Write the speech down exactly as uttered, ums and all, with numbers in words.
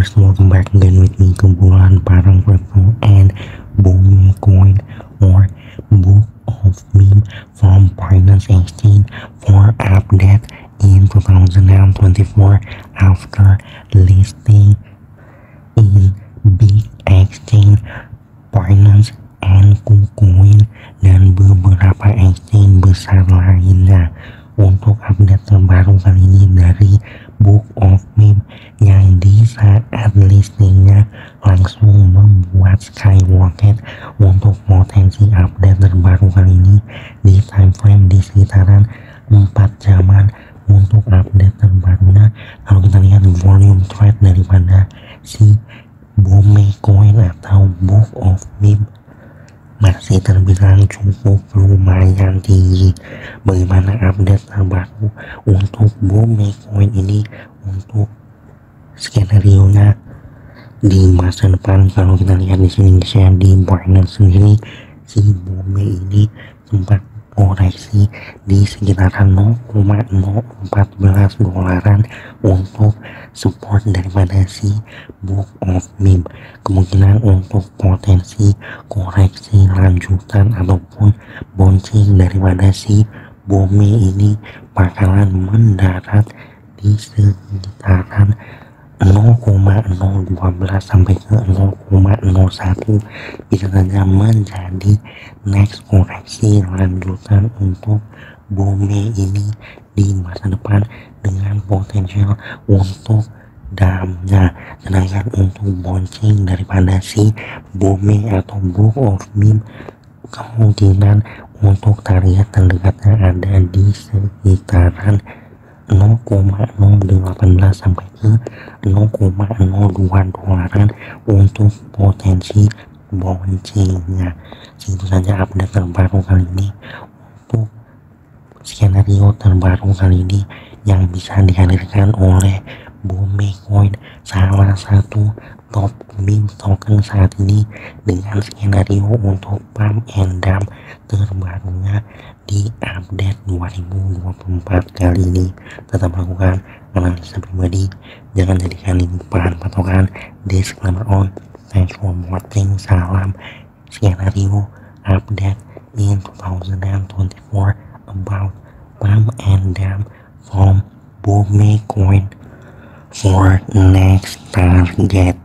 viewers, welcome back again with me kumpulan Parang Crypto and Bumi Coin or Book of Meme from Binance Exchange for update in two thousand twenty-four after listing in big exchange Binance and KuCoin dan beberapa exchange besar lainnya. Untuk update terbaru kali ini dari Book of Meme yang di saat listingnya langsung membuat skyrocket. Untuk potensi update terbaru kali ini di time frame di sekitaran empat jaman. Untuk update terbarunya, kalau kita lihat volume trade daripada si Bumi Coin atau Book of Meme masih terbilang cukup lumayan tinggi. Bagaimana update terbaru untuk Bumi Coin ini? Untuk skenario nya di masa depan, kalau kita lihat di sini share di Binance sendiri, si Bumi ini sempat koreksi di sekitaran nol koma nol empat belas dolaran untuk support daripada si Book of Meme. Kemungkinan untuk potensi koreksi lanjutan ataupun bouncing daripada si Bumi ini bakalan mendarat di sekitaran nol koma nol satu dua sampai ke nol koma nol satu, bisa saja menjadi next koreksi lanjutan untuk Bumi ini di masa depan dengan potensial untuk dalamnya. Sedangkan untuk bouncing daripada si Bumi atau Book of Meme, kemungkinan untuk target terdekatnya ada di sekitaran nol koma nol satu delapan sampai ke nol koma nol dua dolaran untuk potensi bouncingnya. Itu saja update terbaru kali ini untuk skenario terbaru kali ini yang bisa dihadirkan oleh Bumi Coin, salah satu top meme token saat ini dengan skenario untuk pump and dump terbarunya di update dua ribu dua puluh empat kali ini. Tetap lakukan analisa pribadi, jangan jadikan ini bahan patokan. Disclaimer on. Thanks for watching. Salam skenario update in two thousand twenty-four about pump and dump from Bumi Coin for next target.